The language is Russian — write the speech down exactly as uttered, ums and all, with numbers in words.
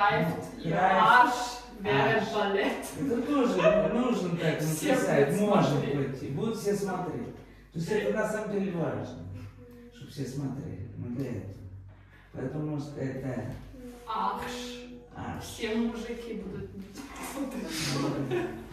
Greift ihr Arsch während Ballett. Это тоже нужно так Все написать, будут может смотреть. быть. Будут все смотреть. То есть это на самом деле важно, чтобы все смотрели. Мы для этого. Поэтому можно сказать, да. Арш. Арш. Все мужики будут смотреть.